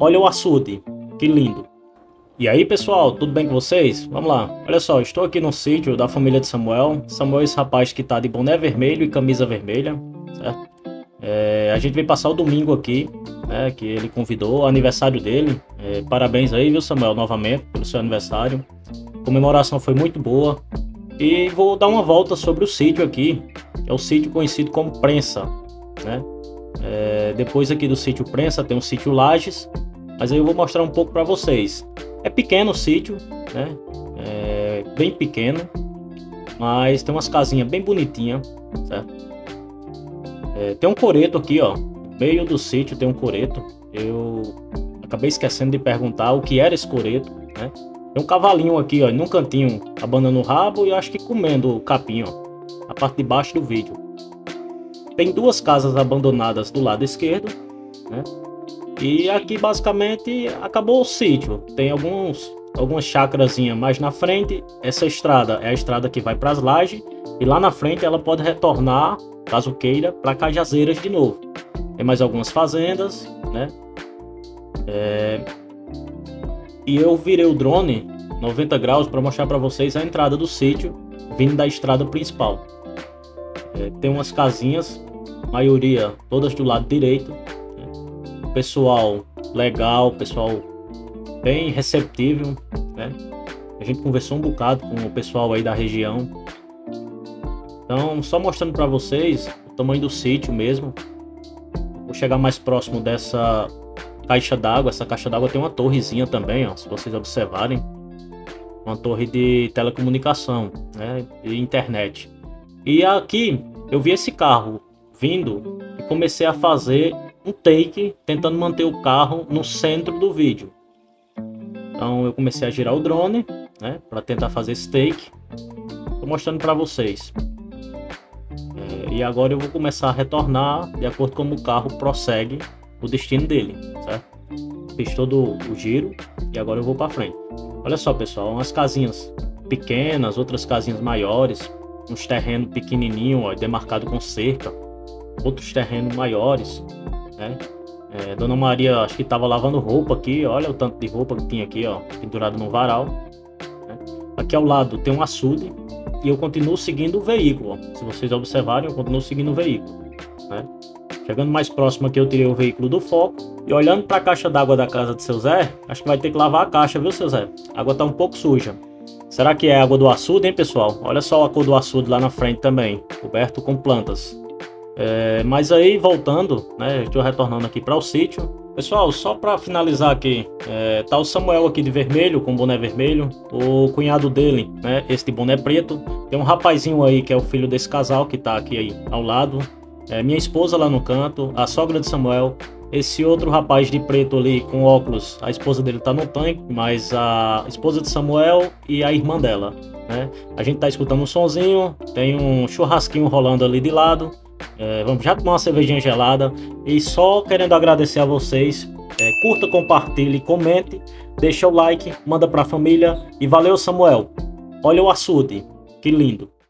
Olha o açude, que lindo. E aí pessoal, tudo bem com vocês? Vamos lá, olha só, estou aqui no sítio da família de Samuel. Samuel é esse rapaz que tá de boné vermelho e camisa vermelha, certo? A gente veio passar o domingo aqui, né, que ele convidou, o aniversário dele. Parabéns aí, viu Samuel, novamente, pelo seu aniversário. A comemoração foi muito boa. E vou dar uma volta sobre o sítio aqui, que é o sítio conhecido como Prensa, né? Depois aqui do sítio Prensa tem o sítio Lages, mas aí eu vou mostrar um pouco para vocês. É pequeno o sítio, né? Bem pequeno, mas tem umas casinhas bem bonitinhas, certo? Tem um coreto aqui, ó, no meio do sítio tem um coreto. Eu acabei esquecendo de perguntar o que era esse coreto, né? Tem um cavalinho aqui, ó, num cantinho, abanando o rabo e acho que comendo o capim, ó, na parte de baixo do vídeo. Tem duas casas abandonadas do lado esquerdo, né? E aqui basicamente acabou o sítio. Tem algumas chácarazinhas mais na frente. Essa estrada é a estrada que vai para as lajes. E lá na frente ela pode retornar, caso queira, para Cajazeiras de novo. Tem mais algumas fazendas, né? E eu virei o drone 90 graus para mostrar para vocês a entrada do sítio, vindo da estrada principal. Tem umas casinhas, maioria todas do lado direito. Pessoal legal, pessoal bem receptível, né? A gente conversou um bocado com o pessoal aí da região. Então, só mostrando para vocês o tamanho do sítio mesmo. Vou chegar mais próximo dessa caixa d'água. Essa caixa d'água tem uma torrezinha também, ó, se vocês observarem. Uma torre de telecomunicação, né, de internet. E aqui eu vi esse carro vindo e comecei a fazer um take, tentando manter o carro no centro do vídeo. Então eu comecei a girar o drone, né, para tentar fazer esse take. Tô mostrando para vocês. E agora eu vou começar a retornar de acordo com como o carro prossegue o destino dele, certo? Fiz todo o giro e agora eu vou para frente. Olha só pessoal, umas casinhas pequenas, outras casinhas maiores, uns terrenos pequenininhos, ó, demarcado com cerca, outros terrenos maiores, né? Dona Maria acho que estava lavando roupa aqui, olha o tanto de roupa que tinha aqui, ó, pendurado no varal, né? Aqui ao lado tem um açude e eu continuo seguindo o veículo, ó. Se vocês observarem, eu continuo seguindo o veículo, né? Chegando mais próximo aqui eu tirei o veículo do foco e olhando para a caixa d'água da casa de seu Zé, acho que vai ter que lavar a caixa, viu seu Zé? A água tá um pouco suja. Será que é água do açude, hein pessoal? Olha só a cor do açude lá na frente também, coberto com plantas. Mas aí voltando, né, estou retornando aqui para o sítio. Pessoal, só para finalizar aqui, tá o Samuel aqui de vermelho, com boné vermelho. O cunhado dele, né, esse de boné preto. Tem um rapazinho aí que é o filho desse casal que tá aqui aí ao lado. Minha esposa lá no canto, a sogra de Samuel. Esse outro rapaz de preto ali com óculos, a esposa dele tá no tanque, mas a esposa de Samuel e a irmã dela, né? A gente tá escutando um sonzinho, tem um churrasquinho rolando ali de lado. Vamos já tomar uma cervejinha gelada. E só querendo agradecer a vocês. Curta, compartilhe, comente, deixa o like, manda pra família. E valeu Samuel. Olha o açude, que lindo.